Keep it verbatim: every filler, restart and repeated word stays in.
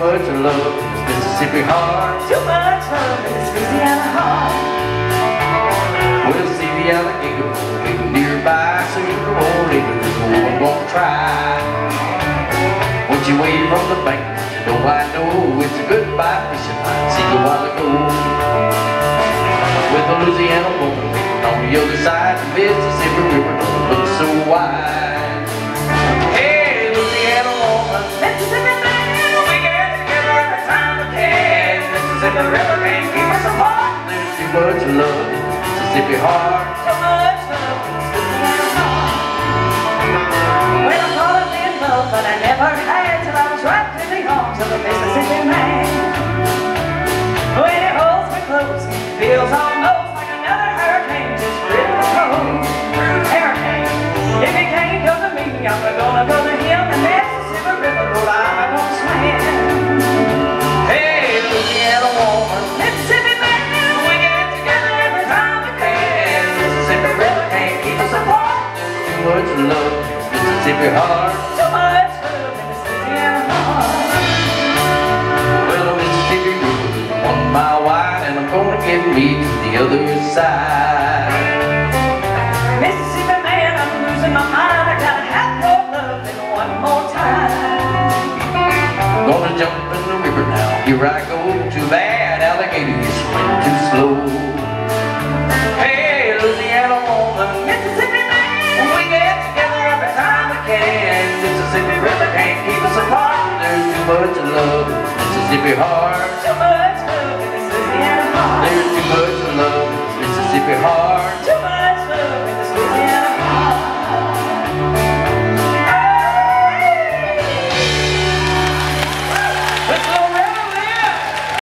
much love in this Mississippi heart. Too much love in this Louisiana heart. We'll see the alligator waiting nearby, so you come on later, I'm gonna try. Once you wave from the bank, you know I know it's a goodbye fishing line. See you a while ago with a Louisiana woman waiting on the other side. The Mississippi River don't look so wide. Hey, Louisiana woman, Mississippi man, we get together every time we can. Mississippi River can't keep us apart. There's too much love in Mississippi heart. too much love in this Louisiana heart. Well, I thought I'd be in love, but I never had till I was wrapped in the arms of a Mississippi man. When he holds me close, it feels almost like another hurricane just ripped the coast. Hurricane, if he can't come to me, I'm gonna go to him. The Mississippi River, Lord, I'm gonna swim. Hey, Louisiana woman, Mississippi man, we get together every time we can. Mississippi River can't keep us apart. Too much love in Mississippi heart. too much love in this Louisiana heart. Well, the Mississippi River is one mile wide, and I'm gonna get me to the other side. Mississippi man, I'm losing my mind. I gotta have your love in one more time. Gonna jump in the river now. Here I go. Too bad, alligator, you swim too slow. Hey, Louisiana woman, Mississippi man, we get together every time we can. Mississippi River can't keep us apart. There's too much love in Mississippi heart. too much